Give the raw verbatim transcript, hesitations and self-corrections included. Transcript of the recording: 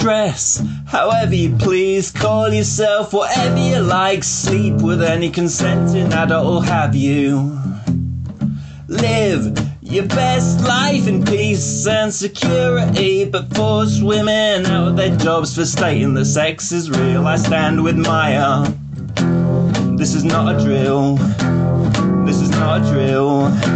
dress however you please, call yourself whatever you like, sleep with any consenting adult or have you. Live your best life in peace and security, but force women out of their jobs for stating that sex is real. I stand with Maya. This is not a drill. This is not a drill.